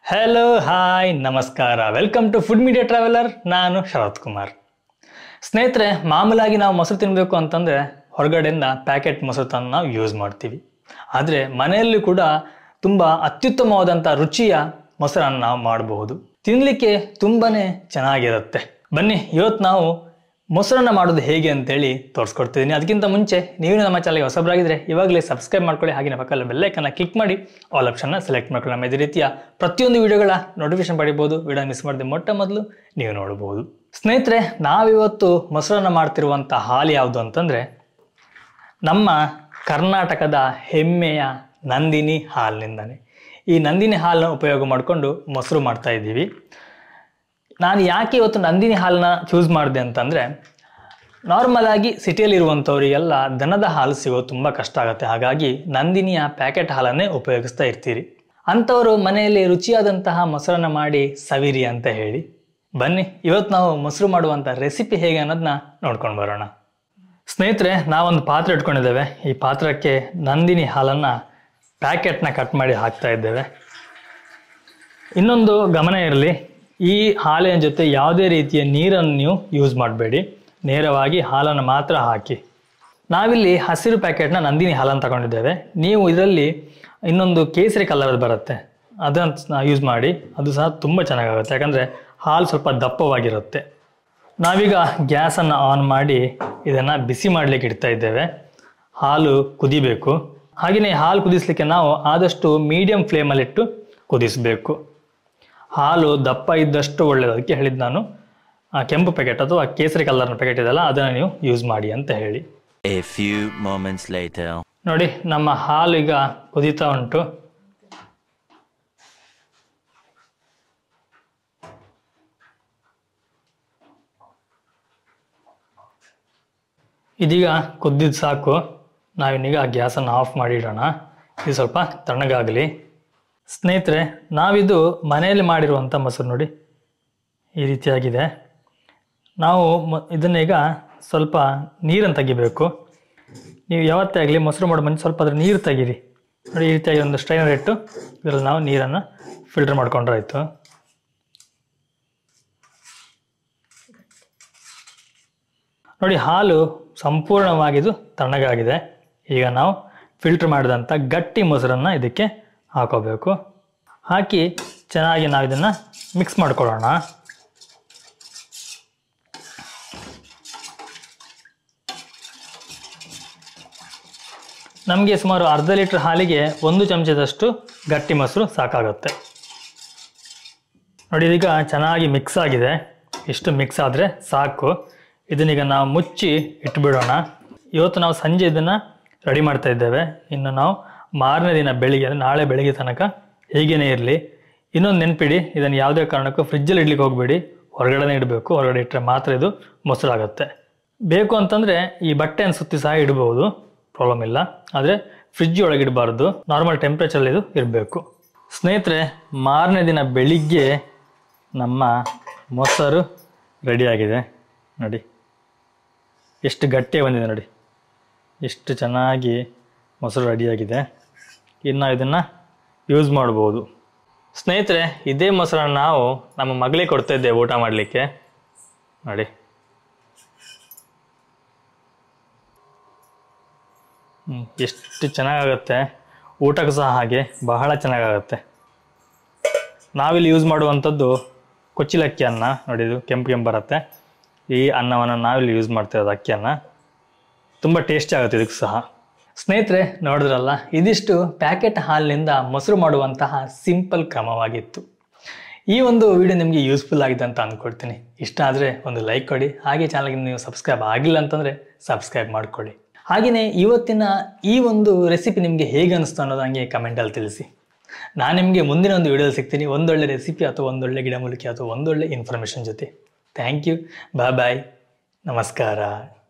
Hello hi ನಮಸ್ಕಾರ, welcome to food media traveller. ನಾನು ಶರತ್ ಕುಮಾರ್. ಸ್ನೇಹಿತರೆ, ಮಾಮೂಲಾಗಿ ನಾವು ಮೊಸರು ತಿನ್ನಬೇಕು ಅಂತಂದರೆ ಹೊರಗಡೆಯಿಂದ ಪ್ಯಾಕೆಟ್ ಮೊಸರು ತಂದು ನಾವು ಯೂಸ್ ಮಾಡ್ತೀವಿ. ಆದರೆ ಮನೆಯಲ್ಲಿ ಕೂಡ ತುಂಬ ಅತ್ಯುತ್ತಮವಾದಂಥ ರುಚಿಯ ಮೊಸರನ್ನು ನಾವು ಮಾಡಬಹುದು. ತಿನ್ನಲಿಕ್ಕೆ ತುಂಬಾ ಚೆನ್ನಾಗಿರುತ್ತೆ. ಬನ್ನಿ, ಇವತ್ತು ನಾವು ಮೊಸರನ್ನು ಮಾಡೋದು ಹೇಗೆ ಅಂತೇಳಿ ತೋರಿಸ್ಕೊಡ್ತಿದ್ದೀನಿ. ಅದಕ್ಕಿಂತ ಮುಂಚೆ ನೀವು ನಮ್ಮ ಚಾನಲ್ಗೆ ಹೊಸಬರಾಗಿದ್ದರೆ ಇವಾಗಲೇ ಸಬ್ಸ್ಕ್ರೈಬ್ ಮಾಡ್ಕೊಳ್ಳಿ. ಹಾಗೆ ಪಕ್ಕದಲ್ಲಿ ಬೆಲ್ಲೈಕನ್ನ ಕ್ಲಿಕ್ ಮಾಡಿ ಆಲ್ ಆಪ್ಷನ್ನ ಸೆಲೆಕ್ಟ್ ಮಾಡ್ಕೊಳ್ಳಿ. ನಮ್ಮ ಇದೇ ರೀತಿಯ ಪ್ರತಿಯೊಂದು ವಿಡಿಯೋಗಳ ನೋಟಿಫಿಕೇಶನ್ ಪಡಿಬೋದು. ವಿಡಿಯೋ ಮಿಸ್ ಮಾಡದೆ ಮೊಟ್ಟ ಮೊದಲು ನೀವು ನೋಡಬಹುದು. ಸ್ನೇಹಿತರೆ, ನಾವಿವತ್ತು ಮೊಸರನ್ನು ಮಾಡ್ತಿರುವಂಥ ಹಾಲು ಯಾವುದು ಅಂತಂದರೆ ನಮ್ಮ ಕರ್ನಾಟಕದ ಹೆಮ್ಮೆಯ ನಂದಿನಿ ಹಾಲಿನಿಂದನೇ. ಈ ನಂದಿನಿ ಹಾಲನ್ನ ಉಪಯೋಗ ಮಾಡಿಕೊಂಡು ಮೊಸರು ಮಾಡ್ತಾ ಇದ್ದೀವಿ. ನಾನು ಯಾಕೆ ಇವತ್ತು ನಂದಿನಿ ಹಾಲನ್ನ ಚೂಸ್ ಮಾಡಿದೆ ಅಂತಂದರೆ, ನಾರ್ಮಲ್ ಆಗಿ ಸಿಟಿಯಲ್ಲಿರುವಂಥವರಿಗೆಲ್ಲ ದನದ ಹಾಲು ಸಿಗೋದು ತುಂಬ ಕಷ್ಟ ಆಗುತ್ತೆ. ಹಾಗಾಗಿ ನಂದಿನಿಯ ಪ್ಯಾಕೆಟ್ ಹಾಲನ್ನೇ ಉಪಯೋಗಿಸ್ತಾ ಇರ್ತೀರಿ. ಅಂಥವರು ಮನೆಯಲ್ಲಿ ರುಚಿಯಾದಂತಹ ಮೊಸರನ್ನು ಮಾಡಿ ಸವಿರಿ ಅಂತ ಹೇಳಿ. ಬನ್ನಿ, ಇವತ್ತು ನಾವು ಮೊಸರು ಮಾಡುವಂಥ ರೆಸಿಪಿ ಹೇಗೆ ಅನ್ನೋದನ್ನ ನೋಡ್ಕೊಂಡು ಬರೋಣ. ಸ್ನೇಹಿತರೆ, ನಾವೊಂದು ಪಾತ್ರೆ ಇಟ್ಕೊಂಡಿದ್ದೇವೆ. ಈ ಪಾತ್ರಕ್ಕೆ ನಂದಿನಿ ಹಾಲನ್ನು ಪ್ಯಾಕೆಟ್ನ ಕಟ್ ಮಾಡಿ ಹಾಕ್ತಾ ಇದ್ದೇವೆ. ಇನ್ನೊಂದು ಗಮನ ಇರಲಿ, ಈ ಹಾಲಿನ ಜೊತೆ ಯಾವುದೇ ರೀತಿಯ ನೀರನ್ನು ನೀವು ಯೂಸ್ ಮಾಡಬೇಡಿ. ನೇರವಾಗಿ ಹಾಲನ್ನು ಮಾತ್ರ ಹಾಕಿ. ನಾವಿಲ್ಲಿ ಹಸಿರು ಪ್ಯಾಕೆಟ್ನ ನಂದಿನಿ ಹಾಲನ್ನು ತಗೊಂಡಿದ್ದೇವೆ. ನೀವು ಇದರಲ್ಲಿ ಇನ್ನೊಂದು ಕೇಸರಿ ಕಲರ್ ಬರುತ್ತೆ, ಅದನ್ನು ಯೂಸ್ ಮಾಡಿ. ಅದು ಸಹ ತುಂಬ ಚೆನ್ನಾಗಾಗುತ್ತೆ, ಯಾಕಂದರೆ ಹಾಲು ಸ್ವಲ್ಪ ದಪ್ಪವಾಗಿರುತ್ತೆ. ನಾವೀಗ ಗ್ಯಾಸನ್ನು ಆನ್ ಮಾಡಿ ಇದನ್ನು ಬಿಸಿ ಮಾಡಲಿಕ್ಕೆ ಇಡ್ತಾ ಇದ್ದೇವೆ. ಹಾಲು ಕುದಿಬೇಕು. ಹಾಗೆಯೇ ಹಾಲು ಕುದಿಸಲಿಕ್ಕೆ ನಾವು ಆದಷ್ಟು ಮೀಡಿಯಮ್ ಫ್ಲೇಮಲ್ಲಿಟ್ಟು ಕುದಿಸಬೇಕು. ಹಾಲು ದಪ್ಪ ಇದ್ದಷ್ಟು ಒಳ್ಳೆಯದು. ಅದಕ್ಕೆ ಹೇಳಿದ್ದು ನಾನು ಕೆಂಪು ಪ್ಯಾಕೆಟ್ ಅಥವಾ ಕೇಸರಿ ಕಲರ್ನ ಪ್ಯಾಕೆಟ್ ಇದೆಯಲ್ಲ, ಅದನ್ನು ನೀವು ಯೂಸ್ ಮಾಡಿ ಅಂತ ಹೇಳಿ. A few moments later. ನೋಡಿ, ನಮ್ಮ ಹಾಲು ಈಗ ಕುದೀತಾ ಉಂಟು. ಇದೀಗ ಕುದ್ದಿದ್ದು ಸಾಕು. ನಾವಿನ್ನೀಗ ಗ್ಯಾಸನ್ನು ಆಫ್ ಮಾಡಿ ಇಡೋಣ. ಇದು ಸ್ವಲ್ಪ ತಣ್ಣಗಾಗಲಿ. ಸ್ನೇಹಿತರೆ, ನಾವಿದು ಮನೆಯಲ್ಲಿ ಮಾಡಿರುವಂಥ ಮೊಸರು ನೋಡಿ, ಈ ರೀತಿಯಾಗಿದೆ. ನಾವು ಇದನ್ನೀಗ ಸ್ವಲ್ಪ ನೀರನ್ನು ತೆಗಿಬೇಕು. ನೀವು ಯಾವತ್ತೇ ಆಗಲಿ ಮೊಸರು ಮಾಡೋ ಮುಂಚೆ ಸ್ವಲ್ಪ ಅದ್ರ ನೀರು ತೆಗೀರಿ. ನೋಡಿ, ಈ ರೀತಿಯಾಗಿ ಒಂದು ಸ್ಟ್ರೈನರ್ ಇಟ್ಟು ಇದರಲ್ಲಿ ನಾವು ನೀರನ್ನು ಫಿಲ್ಟರ್ ಮಾಡ್ಕೊಂಡ್ರಾಯ್ತು. ನೋಡಿ, ಹಾಲು ಸಂಪೂರ್ಣವಾಗಿದು ತಣ್ಣಗಾಗಿದೆ. ಈಗ ನಾವು ಫಿಲ್ಟರ್ ಮಾಡಿದಂಥ ಗಟ್ಟಿ ಮೊಸರನ್ನು ಇದಕ್ಕೆ ಹಾಕೋಬೇಕು. ಹಾಕಿ ಚೆನ್ನಾಗಿ ನಾವು ಇದನ್ನು ಮಿಕ್ಸ್ ಮಾಡ್ಕೊಳ್ಳೋಣ. ನಮಗೆ ಸುಮಾರು ಅರ್ಧ ಲೀಟ್ರ್ ಹಾಲಿಗೆ 1 ಚಮಚದಷ್ಟು ಗಟ್ಟಿ ಮೊಸರು ಸಾಕಾಗುತ್ತೆ. ನೋಡಿ, ಇದೀಗ ಚೆನ್ನಾಗಿ ಮಿಕ್ಸ್ ಆಗಿದೆ. ಇಷ್ಟು ಮಿಕ್ಸ್ ಆದರೆ ಸಾಕು. ಇದನ್ನೀಗ ನಾವು ಮುಚ್ಚಿ ಇಟ್ಬಿಡೋಣ. ಇವತ್ತು ನಾವು ಸಂಜೆ ಇದನ್ನು ರೆಡಿ ಮಾಡ್ತಾ ಇದ್ದೇವೆ. ಇನ್ನು ನಾವು ಮಾರನೇ ದಿನ ಬೆಳಿಗ್ಗೆ, ಅಂದರೆ ನಾಳೆ ಬೆಳಿಗ್ಗೆ ತನಕ ಹೀಗೇ ಇರಲಿ. ಇನ್ನೊಂದು ನೆನಪಿಡಿ, ಇದನ್ನು ಯಾವುದೇ ಕಾರಣಕ್ಕೂ ಫ್ರಿಜ್ಜಲ್ಲಿ ಇಡ್ಲಿಕ್ಕೆ ಹೋಗಬೇಡಿ. ಹೊರಗಡೆ ಇಡಬೇಕು. ಹೊರಗಡೆ ಇಟ್ಟರೆ ಮಾತ್ರ ಇದು ಮೊಸರಾಗುತ್ತೆ. ಬೇಕು ಅಂತಂದರೆ ಈ ಬಟ್ಟೆಯನ್ನು ಸುತ್ತಿ ಸಹ ಇಡ್ಬೋದು, ಪ್ರಾಬ್ಲಮ್ ಇಲ್ಲ. ಆದರೆ ಫ್ರಿಜ್ ಒಳಗೆ ಇಡಬಾರ್ದು, ನಾರ್ಮಲ್ ಟೆಂಪ್ರೇಚರಲ್ಲಿ ಇದು ಇರಬೇಕು. ಸ್ನೇಹಿತರೆ, ಮಾರನೇ ದಿನ ಬೆಳಿಗ್ಗೆ ನಮ್ಮ ಮೊಸರು ರೆಡಿಯಾಗಿದೆ. ನೋಡಿ, ಎಷ್ಟು ಗಟ್ಟಿಯಾಗಿ ಬಂದಿದೆ. ನೋಡಿ, ಎಷ್ಟು ಚೆನ್ನಾಗಿ ಮೊಸರು ರೆಡಿಯಾಗಿದೆ. ಇನ್ನು ಇದನ್ನು ಯೂಸ್ ಮಾಡ್ಬೋದು. ಸ್ನೇಹಿತರೆ, ಇದೇ ಮೊಸರನ್ನು ನಾವು ನಮ್ಮ ಮಗಳಿಗೆ ಕೊಡ್ತಾ ಇದ್ದೇವೆ ಊಟ ಮಾಡಲಿಕ್ಕೆ. ನೋಡಿ, ಎಷ್ಟು ಚೆನ್ನಾಗಾಗುತ್ತೆ. ಊಟಕ್ಕೂ ಸಹ ಹಾಗೆ ಬಹಳ ಚೆನ್ನಾಗಾಗುತ್ತೆ. ನಾವಿಲ್ಲಿ ಯೂಸ್ ಮಾಡುವಂಥದ್ದು ಕೊಚ್ಚಿಲಕ್ಕಿ ಅನ್ನ. ನೋಡಿ, ಇದು ಕೆಂಪು ಬರುತ್ತೆ. ಈ ಅನ್ನವನ್ನು ನಾವಿಲ್ಲಿ ಯೂಸ್ ಮಾಡ್ತಿರೋದು, ಅಕ್ಕಿಯನ್ನು. ತುಂಬ ಟೇಸ್ಟಿ ಆಗುತ್ತೆ ಇದಕ್ಕೆ ಸಹ. ಸ್ನೇಹಿತರೆ, ನೋಡಿದ್ರಲ್ಲ, ಇದಿಷ್ಟು ಪ್ಯಾಕೆಟ್ ಹಾಲಿನಿಂದ ಮೊಸರು ಮಾಡುವಂತಹ ಸಿಂಪಲ್ ಕ್ರಮವಾಗಿತ್ತು. ಈ ಒಂದು ವಿಡಿಯೋ ನಿಮಗೆ ಯೂಸ್ಫುಲ್ ಆಗಿದೆ ಅಂತ ಅಂದ್ಕೊಳ್ತೀನಿ. ಇಷ್ಟ ಆದರೆ ಒಂದು ಲೈಕ್ ಕೊಡಿ. ಹಾಗೆ ಚಾನಲ್ಗೆ ನೀವು ಸಬ್ಸ್ಕ್ರೈಬ್ ಆಗಿಲ್ಲ ಅಂತಂದರೆ ಸಬ್ಸ್ಕ್ರೈಬ್ ಮಾಡ್ಕೊಳ್ಳಿ. ಹಾಗೆಯೇ ಇವತ್ತಿನ ಈ ಒಂದು ರೆಸಿಪಿ ನಿಮಗೆ ಹೇಗೆ ಅನಿಸ್ತು ಅನ್ನೋದು ನನಗೆ ಕಮೆಂಟಲ್ಲಿ ತಿಳಿಸಿ. ನಾನು ನಿಮಗೆ ಮುಂದಿನ ಒಂದು ವಿಡಿಯೋದಲ್ಲಿ ಸಿಗ್ತೀನಿ, ಒಂದೊಳ್ಳೆ ರೆಸಿಪಿ ಅಥವಾ ಒಂದೊಳ್ಳೆ ಗಿಡಮೂಲಿಕೆ ಅಥವಾ ಒಂದೊಳ್ಳೆ ಇನ್ಫಾರ್ಮೇಷನ್ ಜೊತೆ. Thank you. Bye bye. ನಮಸ್ಕಾರ.